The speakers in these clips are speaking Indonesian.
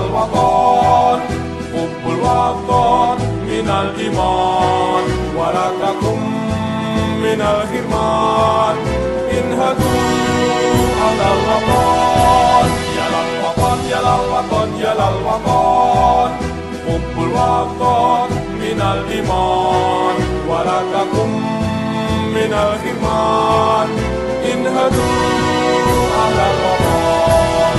الوطن حب الوطن من الإيمان ولا تكن من الحرمان انهضوا على الوطن يا للوطن يا للوطن يا للوطن حب الوطن من الإيمان ولا تكن من الحرمان انهضوا على الوطن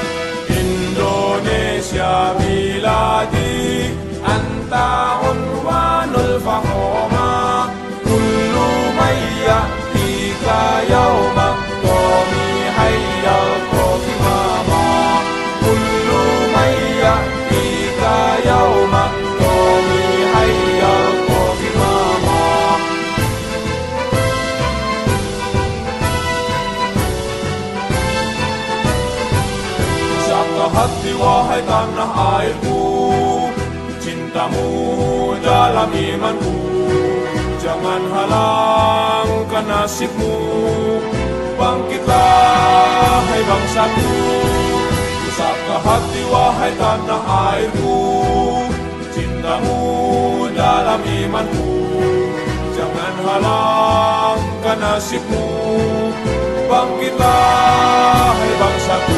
Indonesia بلادي أنت عنوان الفخامة كل من يأتيك يوم قومي حيا القومامة كل من يأتيك يوم قومي حيا القومامة Siapkah hati wahai tanah airku cintamu dalam imanku jangan halangkan nasibmu bangkitlah hai bangsaku usapkah hati wahai tanah airku cintamu dalam imanku jangan halangkan nasibmu bangkitlah hai bangsaku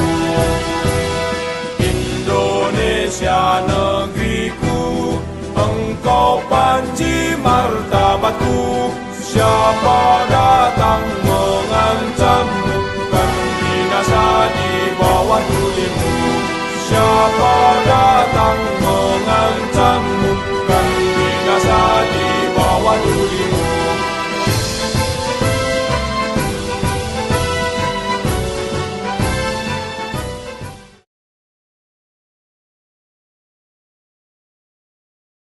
Indonesia negeriku engkau panji martabatku siapa datang mengancammu kan binasa di bawah tulimu siapa datang mengancammu